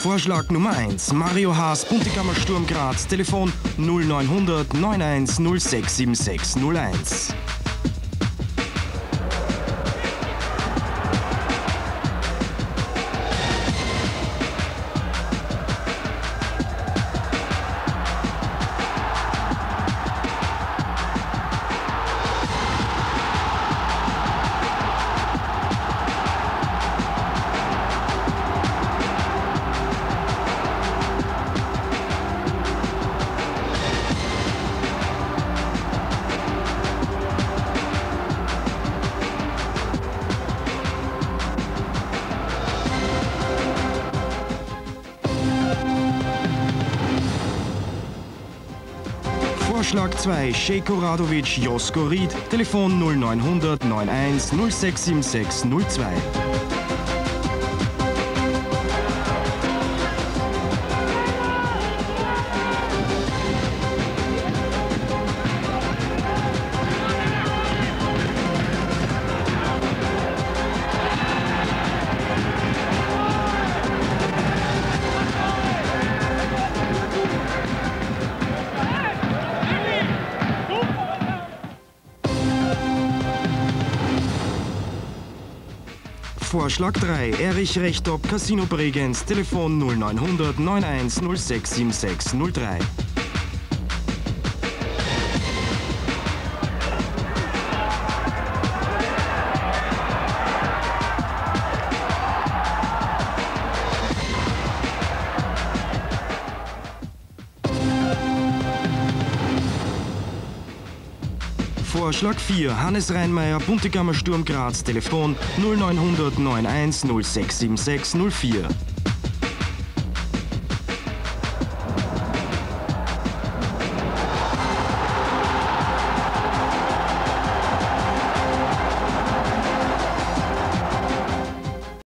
Vorschlag Nummer 1. Mario Haas, Buntegammer Sturm Graz, Telefon 0900 91 067601. Vorschlag 2. Šejko Radović, Josko Ried, Telefon 0900 91 067602. Vorschlag 3. Erich Rechtop, Casino Bregenz, Telefon 0900 91 067603. Vorschlag 4. Hannes Reinmeier, Buntegammer Sturm Graz, Telefon 0900 91 067604.